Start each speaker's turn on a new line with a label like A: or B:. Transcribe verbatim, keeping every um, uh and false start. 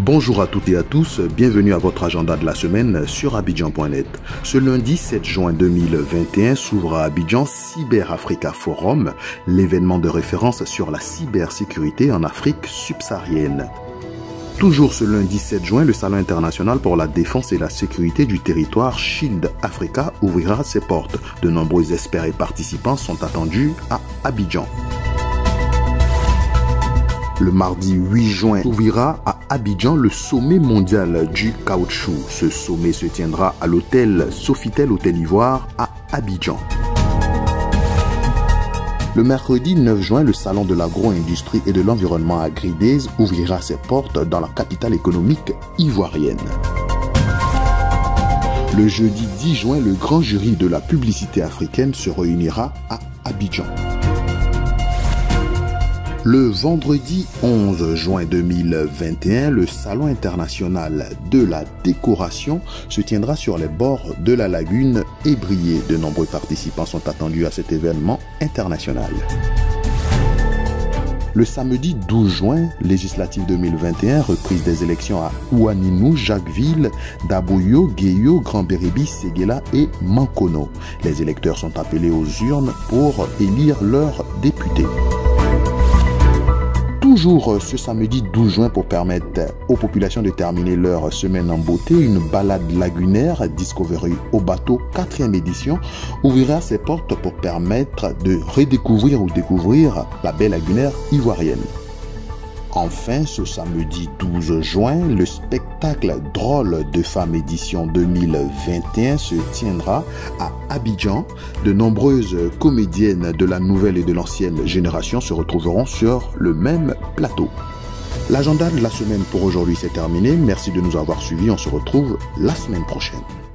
A: Bonjour à toutes et à tous, bienvenue à votre agenda de la semaine sur Abidjan point net. Ce lundi sept juin deux mille vingt et un s'ouvre à Abidjan Cyber Africa Forum, l'événement de référence sur la cybersécurité en Afrique subsaharienne. Toujours ce lundi sept juin, le Salon international pour la défense et la sécurité du territoire Shield Africa ouvrira ses portes. De nombreux experts et participants sont attendus à Abidjan. Le mardi huit juin ouvrira à Abidjan le sommet mondial du caoutchouc. Ce sommet se tiendra à l'hôtel Sofitel Hôtel Ivoire à Abidjan. Le mercredi neuf juin, le salon de l'agro-industrie et de l'environnement à Gridez ouvrira ses portes dans la capitale économique ivoirienne. Le jeudi dix juin, le grand jury de la publicité africaine se réunira à Abidjan. Le vendredi onze juin deux mille vingt et un, le Salon international de la décoration se tiendra sur les bords de la lagune Ébrié. De nombreux participants sont attendus à cet événement international. Le samedi douze juin, législative deux mille vingt et un, reprise des élections à Ouaninou, Jacquesville, Daboyo, Guéyo, Grand-Béribi, Séguéla et Mankono. Les électeurs sont appelés aux urnes pour élire leurs députés. Toujours ce samedi douze juin, pour permettre aux populations de terminer leur semaine en beauté, une balade lagunaire Discovery au bateau quatrième édition ouvrira ses portes pour permettre de redécouvrir ou découvrir la baie lagunaire ivoirienne. Enfin, ce samedi douze juin, le spectacle Drôle de Femmes édition deux mille vingt et un se tiendra à Abidjan. De nombreuses comédiennes de la nouvelle et de l'ancienne génération se retrouveront sur le même plateau. L'agenda de la semaine pour aujourd'hui c'est terminé. Merci de nous avoir suivis. On se retrouve la semaine prochaine.